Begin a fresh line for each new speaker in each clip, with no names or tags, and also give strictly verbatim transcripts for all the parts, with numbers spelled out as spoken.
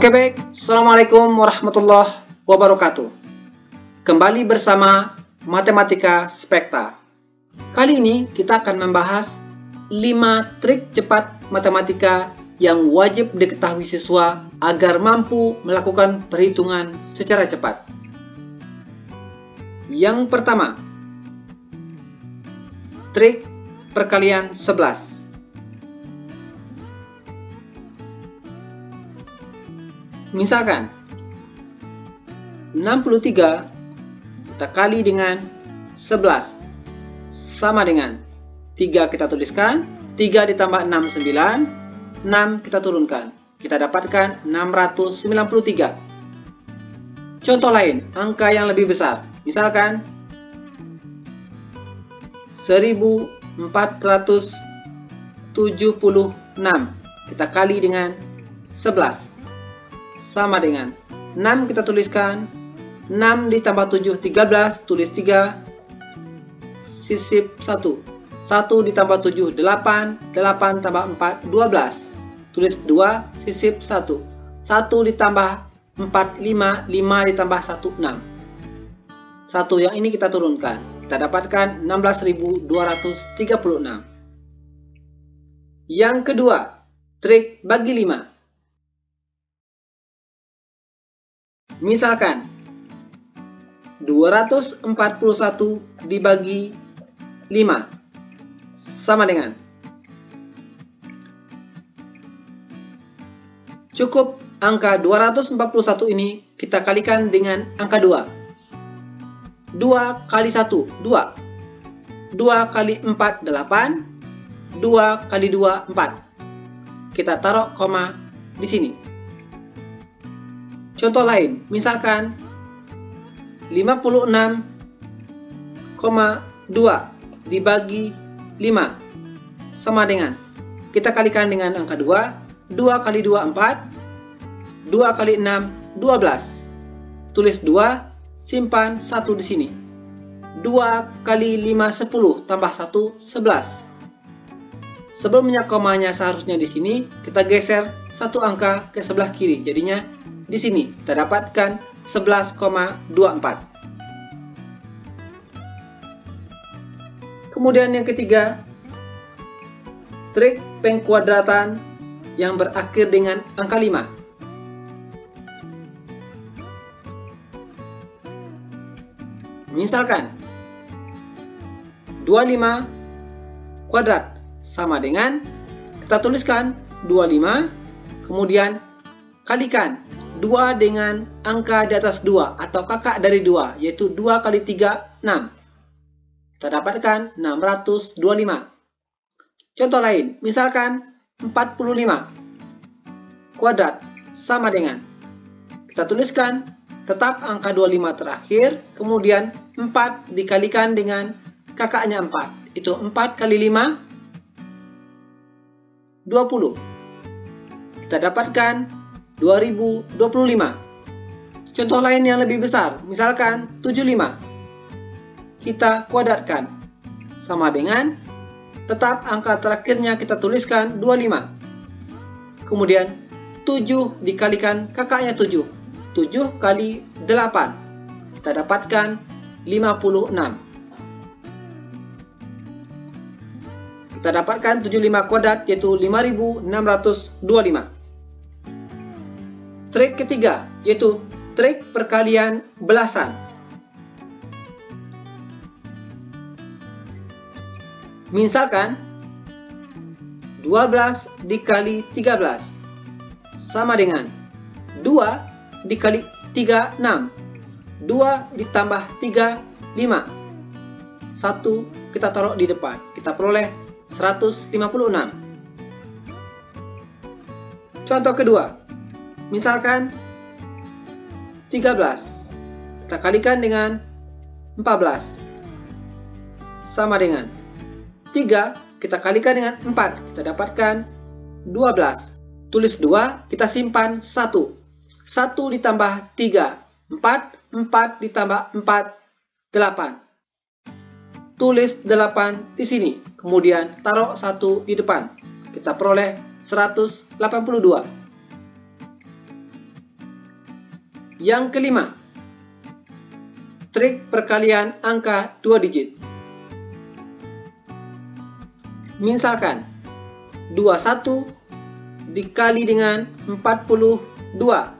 Oke baik, Assalamualaikum warahmatullahi wabarakatuh. Kembali bersama Matematika Spekta. Kali ini kita akan membahas lima trik cepat matematika yang wajib diketahui siswa agar mampu melakukan perhitungan secara cepat. Yang pertama, trik perkalian sebelas. Misalkan enam puluh tiga kita kali dengan sebelas sama dengan tiga kita tuliskan, tiga ditambah enam, sembilan, enam kita turunkan. Kita dapatkan enam ratus sembilan puluh tiga. Contoh lain, angka yang lebih besar. Misalkan seribu empat ratus tujuh puluh enam kita kali dengan sebelas. Sama dengan enam kita tuliskan, enam ditambah tujuh, tiga belas, tulis tiga, sisip satu, satu ditambah tujuh, delapan, delapan tambah empat, dua belas, tulis dua, sisip satu, satu ditambah empat, lima, lima ditambah satu, enam, satu yang ini kita turunkan, kita dapatkan enam belas ribu dua ratus tiga puluh enam. Yang kedua, trik bagi lima. Misalkan dua ratus empat puluh satu dibagi lima sama dengan cukup angka dua ratus empat puluh satu ini kita kalikan dengan angka dua. dua kali satu, dua. dua kali empat, delapan. dua kali dua, empat. Kita taruh koma di sini. Contoh lain, misalkan lima puluh enam koma dua dibagi lima sama dengan, kita kalikan dengan angka dua, dua kali dua, empat, dua kali enam, dua belas. Tulis dua, simpan satu di sini. dua kali lima, sepuluh, tambah satu, sebelas. Sebelumnya komanya seharusnya di sini, kita geser satu angka ke sebelah kiri, jadinya di sini kita dapatkan sebelas koma dua empat. Kemudian yang ketiga, trik pengkuadratan yang berakhir dengan angka lima. Misalkan dua puluh lima kuadrat sama dengan, kita tuliskan dua puluh lima, kemudian kalikan dua dengan angka di atas dua atau kakak dari dua, yaitu dua kali tiga, enam. Kita dapatkan enam ratus dua puluh lima. Contoh lain, misalkan empat puluh lima kuadrat sama dengan, kita tuliskan tetap angka dua puluh lima terakhir, kemudian empat dikalikan dengan kakaknya empat, itu empat kali lima, dua puluh. Kita dapatkan dua ribu dua puluh lima. Contoh lain yang lebih besar, misalkan tujuh puluh lima. Kita kuadratkan sama dengan, tetap angka terakhirnya kita tuliskan dua puluh lima. Kemudian tujuh dikalikan kakaknya tujuh. tujuh kali delapan. Kita dapatkan lima puluh enam. Kita dapatkan tujuh puluh lima kuadrat yaitu lima ribu enam ratus dua puluh lima. Trik ketiga, yaitu trik perkalian belasan. Misalkan dua belas dikali tiga belas sama dengan dua dikali tiga, enam. dua ditambah tiga, lima. satu kita taruh di depan. Kita peroleh seratus lima puluh enam. Contoh kedua. Misalkan tiga belas kita kalikan dengan empat belas sama dengan tiga kita kalikan dengan empat, kita dapatkan dua belas. Tulis dua, kita simpan satu. satu ditambah tiga, empat, empat ditambah empat, delapan. Tulis delapan di sini, kemudian taruh satu di depan. Kita peroleh seratus delapan puluh dua. Yang kelima, trik perkalian angka dua digit. Misalkan, dua puluh satu dikali dengan empat puluh dua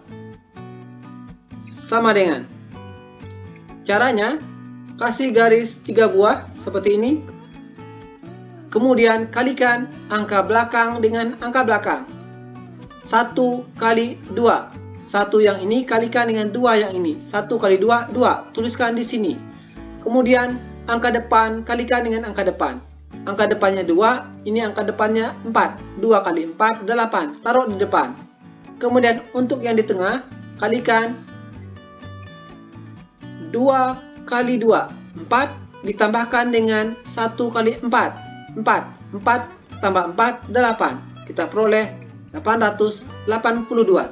sama dengan. Caranya, kasih garis tiga buah seperti ini. Kemudian kalikan angka belakang dengan angka belakang. satu kali dua. satu yang ini kalikan dengan dua yang ini. satu kali dua, dua. Tuliskan di sini. Kemudian angka depan kalikan dengan angka depan. Angka depannya dua, ini angka depannya empat. dua kali empat, delapan. Taruh di depan. Kemudian untuk yang di tengah, kalikan dua kali dua. empat ditambahkan dengan satu kali empat. empat. empat tambah empat, delapan. Kita peroleh delapan ratus delapan puluh dua.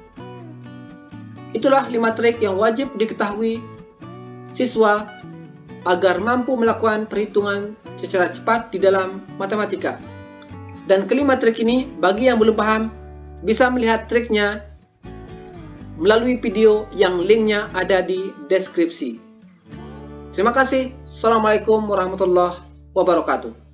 Itulah lima trik yang wajib diketahui siswa agar mampu melakukan perhitungan secara cepat di dalam matematika. Dan kelima trik ini, bagi yang belum paham, bisa melihat triknya melalui video yang linknya ada di deskripsi. Terima kasih. Assalamualaikum warahmatullahi wabarakatuh.